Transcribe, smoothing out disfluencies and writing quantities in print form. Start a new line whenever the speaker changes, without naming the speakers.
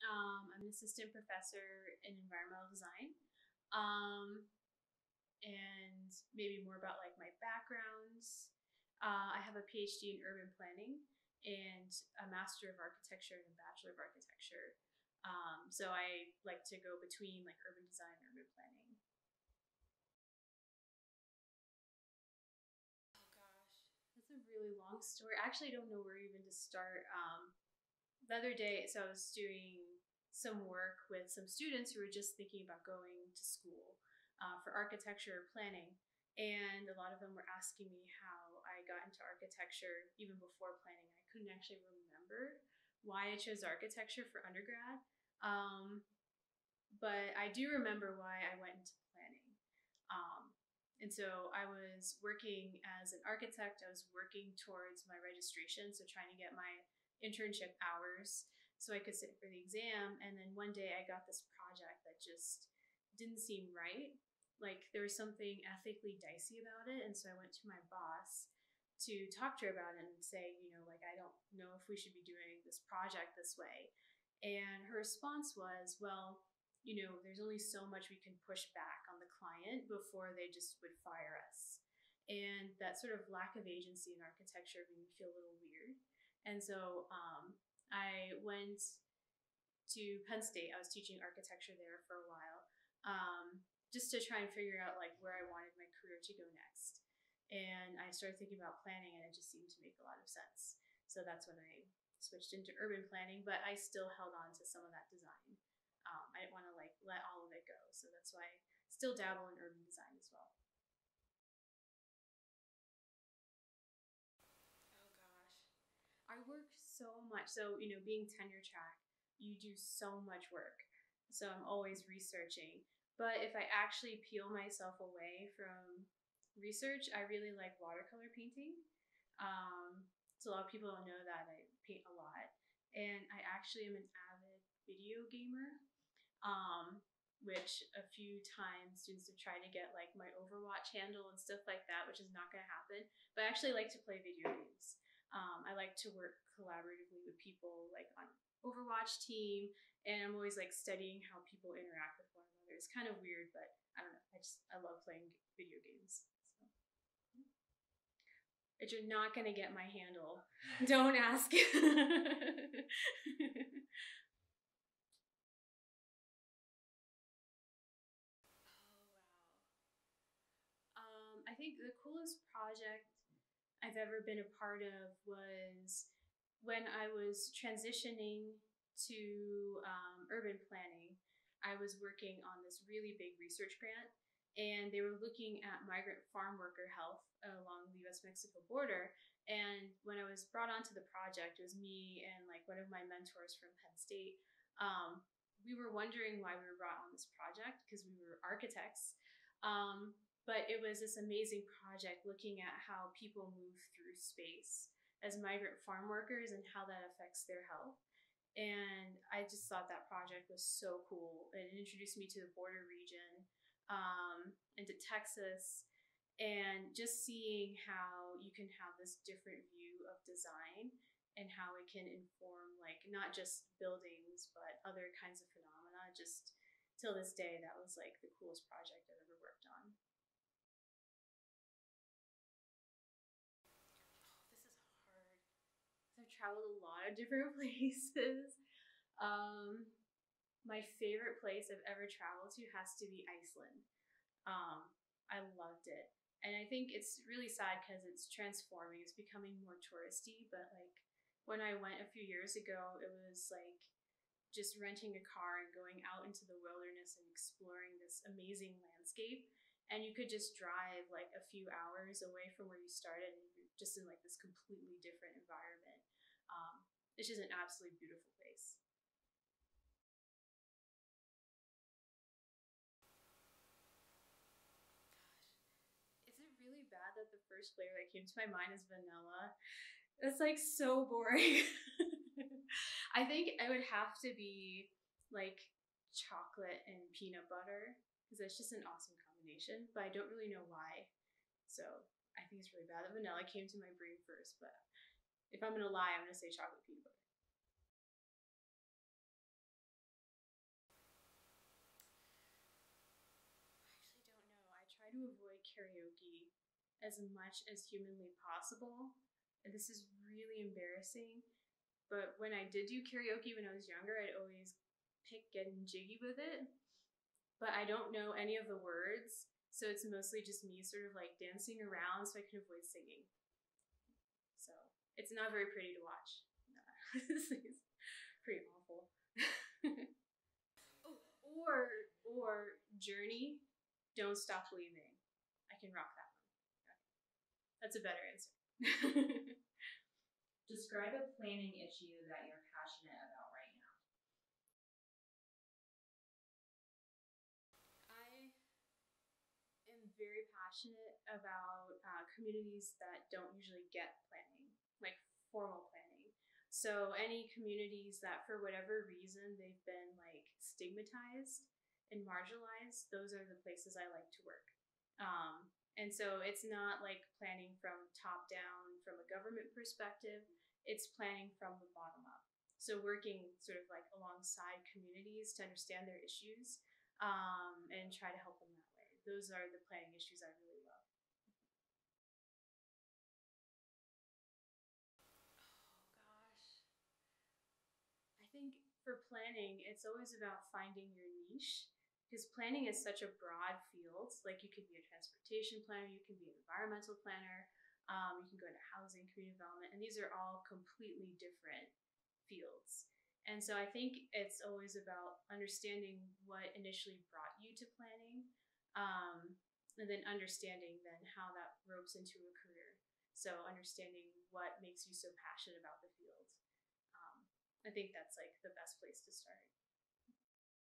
I'm an assistant professor in environmental design. Um, and maybe more about like my backgrounds. I have a PhD in urban planning and a Master of Architecture and a Bachelor of Architecture. So I like to go between like urban design and urban planning. Oh gosh, that's a really long story. I actually don't know where even to start. The other day, so I was doing some work with some students who were just thinking about going to school for architecture or planning. And a lot of them were asking me how I got into architecture even before planning. I couldn't actually remember why I chose architecture for undergrad. Um, but I do remember why I went into planning. Um, and so I was working as an architect. I was working towards my registration, so trying to get my internship hours so I could sit for the exam. And then one day I got this project that just didn't seem right. Like there was something ethically dicey about it. And so I went to my boss to talk to her about it and say, like, I don't know if we should be doing this project this way. And her response was, well, there's only so much we can push back on the client before they just would fire us. And that sort of lack of agency in architecture made me feel a little weird. And so I went to Penn State. I was teaching architecture there for a while, just to try and figure out like where I wanted my career to go next. And I started thinking about planning, and it just seemed to make a lot of sense. So that's when I switched into urban planning, but I still held on to some of that design. I didn't want to like let all of it go, so that's why I still dabble in urban design as well. Oh gosh, I work so much. So being tenure track, you do so much work. So I'm always researching. But if I actually peel myself away from research, I really like watercolor painting. So a lot of people don't know that I paint a lot, and I actually am an avid video gamer. um, which a few times students have tried to get like my Overwatch handle and stuff like that, which is not going to happen. But I actually like to play video games. I like to work collaboratively with people like on Overwatch team, and I'm always like studying how people interact with one another. It's kind of weird, but I don't know. I love playing video games. So if you're not gonna get my handle, don't ask. I think the coolest project I've ever been a part of was when I was transitioning to urban planning. I was working on this really big research grant, and they were looking at migrant farm worker health along the US Mexico border. And when I was brought onto the project, it was me and like one of my mentors from Penn State. Um, we were wondering why we were brought on this project because we were architects. Um, but it was this amazing project looking at how people move through space as migrant farm workers and how that affects their health. And I just thought that project was so cool. It introduced me to the border region, and to Texas, and just seeing how you can have this different view of design and how it can inform like not just buildings but other kinds of phenomena. Just till this day, that was like the coolest project I've ever worked on. This is hard. I've traveled a lot of different places. Um, my favorite place I've ever traveled to has to be Iceland. Um, I loved it. And I think it's really sad because it's transforming. It's becoming more touristy. But like when I went a few years ago, it was like just renting a car and going out into the wilderness and exploring this amazing landscape. And you could just drive like a few hours away from where you started, and you're just in like this completely different environment. It's just an absolutely beautiful place. Is it really bad that the first flavor that came to my mind is vanilla? That's like so boring. I think it would have to be like chocolate and peanut butter because it's just an awesome combination, but I don't really know why. So I think it's really bad that vanilla came to my brain first, but if I'm gonna lie, I'm gonna say chocolate peanut butter. karaoke as much as humanly possible. And this is really embarrassing. But when I did do karaoke when I was younger, I'd always pick getting jiggy with it. But I don't know any of the words. So it's mostly just me sort of like dancing around so I can avoid singing. So it's not very pretty to watch. No, it's pretty awful. or Journey, Don't Stop Believing. I can rock that one. Okay. That's a better answer.
Describe a planning issue that you're passionate about right now.
I am very passionate about communities that don't usually get planning, like formal planning. So any communities that for whatever reason they've been like stigmatized and marginalized, those are the places I like to work. And so it's not like planning from top down from a government perspective, it's planning from the bottom up. So working sort of like alongside communities to understand their issues and try to help them that way. Those are the planning issues I really love. Oh gosh. I think for planning, it's always about finding your niche because planning is such a broad field. Like you could be a transportation planner, you can be an environmental planner, you can go into housing, community development, and these are all completely different fields. And so I think it's always about understanding what initially brought you to planning, and then understanding then how that ropes into a career. So understanding what makes you so passionate about the field. I think that's like the best place to start.